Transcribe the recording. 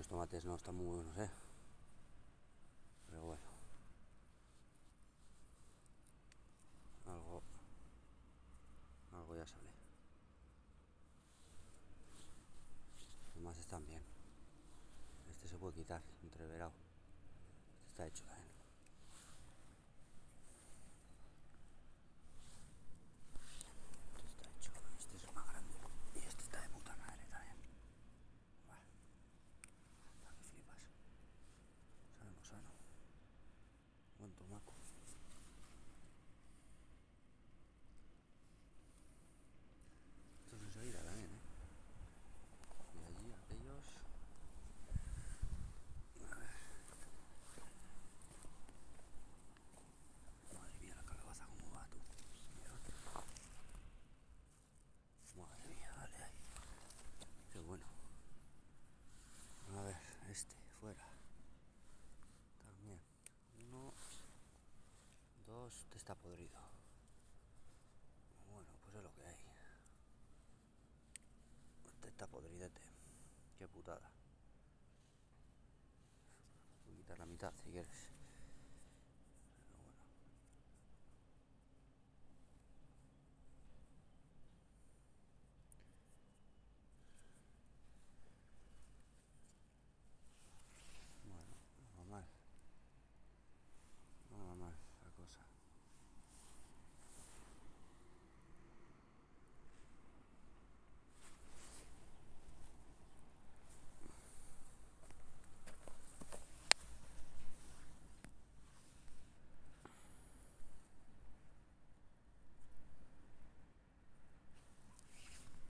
tomates no están muy buenos, pero bueno, algo ya sale. Además están bien. Este se puede quitar, entreverado. Este está hecho también. Este está hecho. Este es más grande. Y este está de puta madre también. Buah. Que flipas. Sano. Buen tomaco. Esto es enseguida también, Y allí aquellos. A ver. Madre mía, la calabaza cómo va, tú. Mira. Madre mía, dale ahí. Qué bueno. A ver, este, fuera. También. 1, 2, este está podrido. Bueno, pues es lo que hay. Este está podridete. Qué putada. Voy a quitar la mitad si quieres.